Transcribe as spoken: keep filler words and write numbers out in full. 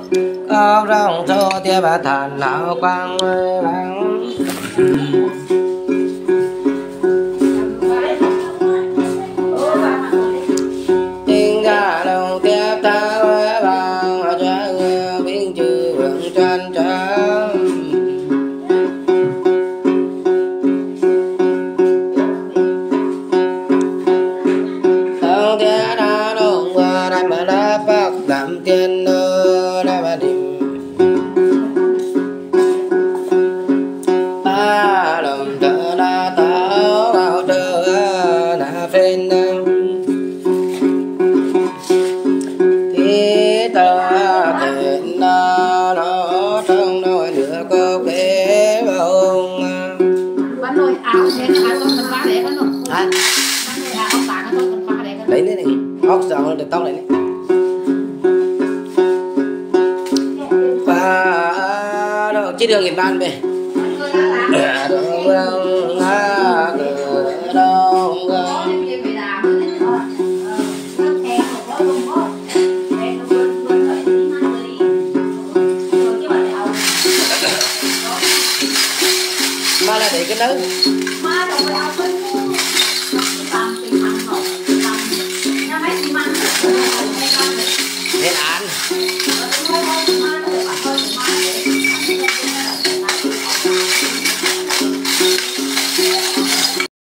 có rong thô tia bà thần nào quang vắng tiếng ra đồng tiếp ta với bằng cho biến trừ vững chân trắng tông tia đã đồng qua đây mà đã bắt làm tiên nơi đây mà đi ba đồng tơ đã tao vào tơ na phên thì ta kiện nó nó trong nồi nước có kế bông bánh nồi ảo thế là con cần phá để con nồi bánh nồi ảo ông bà con cần phá để con lấy này ốc xong được tóc này và đâu chỉ đường nghìn ban về đông đông ha đông mà là để cái nấc